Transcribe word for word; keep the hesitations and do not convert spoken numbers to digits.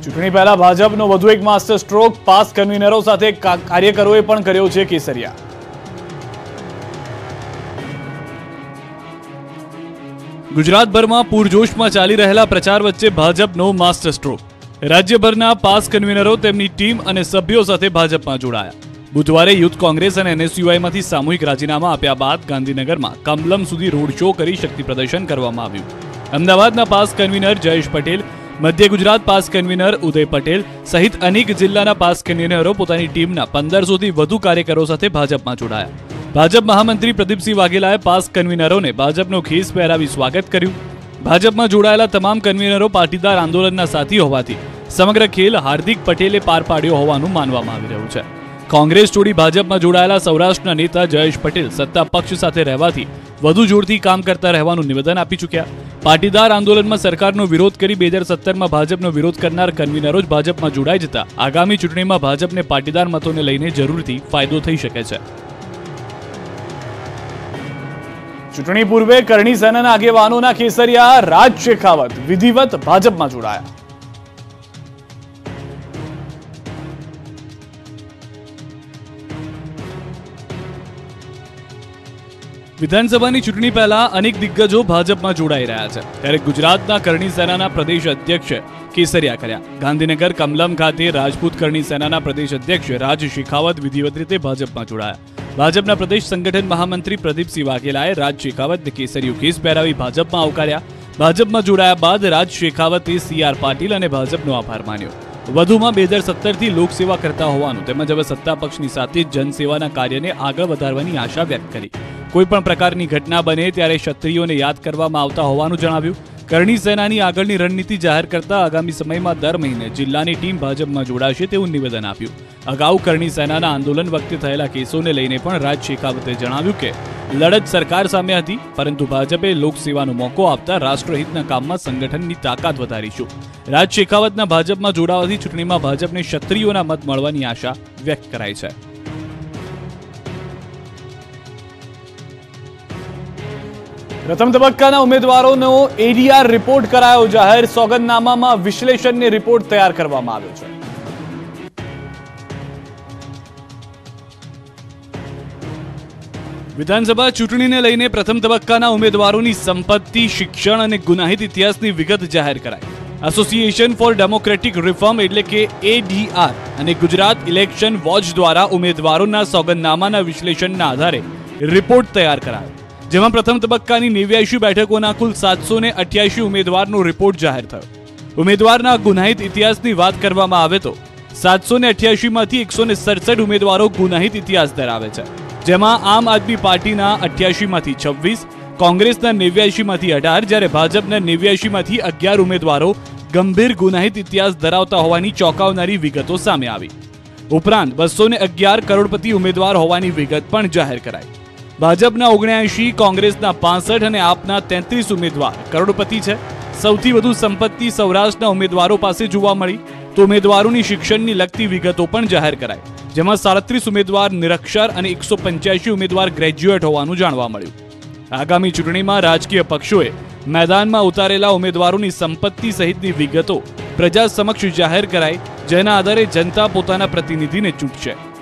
ચૂંટણી પહેલા ભાજપનો વધુ એક માસ્ટર સ્ટ્રોક, પાસ કન્વીનરો સાથે કાર્યકરોએ પણ કર્યો છે કેસરિયા। ગુજરાતભરમાં પૂરજોશમાં ચાલી રહેલા પ્રચાર વચ્ચે ભાજપનો માસ્ટર સ્ટ્રોક। રાજ્યભરના પાસ કન્વીનરો તેમની ટીમ અને સભ્યો સાથે ભાજપમાં જોડાયા। બુધવારે યુથ કોંગ્રેસ અને એનએસયુઆઈમાંથી સામૂહિક રાજીનામા આપ્યા બાદ ગાંધીનગરમાં કમલમ સુધી રોડ શો કરી શક્તિ પ્રદર્શન કરવામાં આવ્યું। અમદાવાદના પાસ કન્વીનર જયેશ પટેલ, મધ્ય ગુજરાત પાસ કન્વીનર ઉદય પટેલ સહિત અનેક જિલ્લાના પાસ કન્વીનરો પોતાની ટીમના પંદરસો થી વધુ કાર્યકરો સાથે ભાજપમાં જોડાયા। ભાજપ મહામંત્રી પ્રદીપસિંહ વાઘેલાએ પાસ કન્વીનરોને ભાજપનો ખેસ પહેરાવી સ્વાગત કર્યું। ભાજપમાં જોડાયેલા તમામ કન્વીનરો પાટીદાર આંદોલનના સાથી હોવાથી સમગ્ર ખેલ હાર્દિક પટેલે પાર પાડ્યો હોવાનું માનવામાં આવી રહ્યું છે। કોંગ્રેસ છોડી ભાજપમાં જોડાયેલા સૌરાષ્ટ્રના નેતા જયેશ પટેલ સત્તા પક્ષ સાથે રહેવાથી વધુ જોરથી કામ કરતા રહેવાનું નિવેદન આપી ચૂક્યા। પાટીદાર આંદોલનમાં સરકારનો વિરોધ કરી બે હજાર સત્તરમાં ભાજપનો વિરોધ કરનાર કન્વીનરો જ ભાજપમાં જોડાઈ જતા આગામી ચૂંટણીમાં ભાજપને પાટીદાર મતોને લઈને જરૂરથી ફાયદો થઈ શકે છે। ચૂંટણી પૂર્વે કરણી સેનાના આગેવાનોના કેસરિયા રાજ શેખાવત વિધિવત ભાજપમાં જોડાયા। વિધાનસભાની ચૂંટણી પહેલા અનેક દિગ્ગજો ભાજપમાં જોડાઈ રહ્યા છે, ત્યારે ગુજરાતના કરણી સેનાના પ્રદેશ અધ્યક્ષ કેસરિયા કર્યા। ગાંધીનગર કમલમ ખાતે રાજપૂત કરણી સેનાના પ્રદેશ અધ્યક્ષ રાજ શેખાવત વિધિવત રીતે ભાજપમાં જોડાયા। ભાજપના પ્રદેશ સંગઠન મહામંત્રી પ્રદીપસિંહ વાઘેલાએ રાજ શેખાવતને કેસરીયો ખેસ પહેરાવી ભાજપમાં આવકાર્યા। ભાજપમાં જોડાયા બાદ રાજ શેખાવતે સી આર પાટીલ અને ભાજપનો આભાર માન્યો। વધુમાં બે હજાર સત્તર થી લોકસેવા કરતા હોવાનું તેમજ હવે સત્તા પક્ષની સાથે જનસેવાના કાર્યને આગળ વધારવાની આશા વ્યક્ત કરી। કોઈ પણ પ્રકારની ઘટના બને ત્યારે ક્ષત્રિયોને યાદ કરવામાં આવતા હોવાનું જણાવ્યું। કરણી સેનાની આગળની રણનીતિ જાહેર કરતા આગામી સમયમાં દર મહિને જિલ્લાની ટીમ ભાજપમાં જોડાશે તેવું નિવેદન આપ્યું। અગાઉ કરણી સેનાના આંદોલન વખતે થયેલા કેસોને લઈને પણ રાજ શેખાવતે જણાવ્યું કે લડત સરકાર સામે હતી, પરંતુ ભાજપે લોકસેવાનો મોકો આપતા રાષ્ટ્રહિતના કામમાં સંગઠનની તાકાત વધારીશું। રાજ શેખાવતના ભાજપમાં જોડાવાથી ચૂંટણીમાં ભાજપને ક્ષત્રિયોના મત મળવાની આશા વ્યક્ત કરાઈ છે। પ્રથમ તબક્કાના ઉમેદવારોનો એડીઆર રિપોર્ટ કરાયો જાહેર। સોગંદનામામાં વિશ્લેષણની રિપોર્ટ તૈયાર કરવામાં આવ્યો છે। વિધાનસભા ચૂંટણીને લઈને પ્રથમ તબક્કાના ઉમેદવારોની સંપત્તિ, શિક્ષણ અને ગુનાહિત ઇતિહાસની વિગત જાહેર કરાઈ। એસોસિએશન ફોર ડેમોક્રેટિક રિફોર્મ એટલે કે એડીઆર અને ગુજરાત ઇલેક્શન વોચ દ્વારા ઉમેદવારોના સોગંદનામાના વિશ્લેષણના આધારે રિપોર્ટ તૈયાર કરાયો, જેમાં પ્રથમ તબક્કાની નેવ્યાસી બેઠકોના કુલ સાતસો ને અઠ્યાસી ઉમેદવારનો રિપોર્ટ જાહેર થયો। ઉમેદવારના ગુનાહિત ઇતિહાસની વાત કરવામાં આવે તો સાતસો ને અઠ્યાસી માંથી એકસો ને સડસઠ ઉમેદવારો ગુનાહિત ઇતિહાસ ધરાવે છે, જેમાં આમ આદમી પાર્ટીના અઠ્યાસી માંથી છવ્વીસ, કોંગ્રેસના નેવ્યાસી માંથી અઢાર, જ્યારે ભાજપના નેવ્યાસી માંથી અગિયાર ઉમેદવારો ગંભીર ગુનાહિત ઇતિહાસ ધરાવતા હોવાની ચોંકાવનારી વિગતો સામે આવી। ઉપરાંત બસો ને અગિયાર કરોડપતિ ઉમેદવાર હોવાની વિગત પણ જાહેર કરાઈ। ભાજપના ઓગણ્યાસી, કોંગ્રેસના પાસઠ અને આપના તેત્રીસ ઉમેદવાર કરોડપતિ છે। સૌથી વધુ સંપત્તિ સૌરાષ્ટ્રના ઉમેદવારો પાસે જોવા મળી, તો ઉમેદવારોની શિક્ષણની લગતી વિગતો પણ જાહેર કરાઈ, જેમાં સાડત્રીસ ઉમેદવાર નિરક્ષર અને એકસો પંચ્યાસી ઉમેદવાર ગ્રેજ્યુએટ હોવાનું જાણવા મળ્યું। આગામી ચૂંટણીમાં રાજકીય પક્ષોએ મેદાનમાં ઉતારેલા ઉમેદવારોની સંપત્તિ સહિતની વિગતો પ્રજા સમક્ષ જાહેર કરાઈ, જેના આધારે જનતા પોતાના પ્રતિનિધિને ચૂંટશે।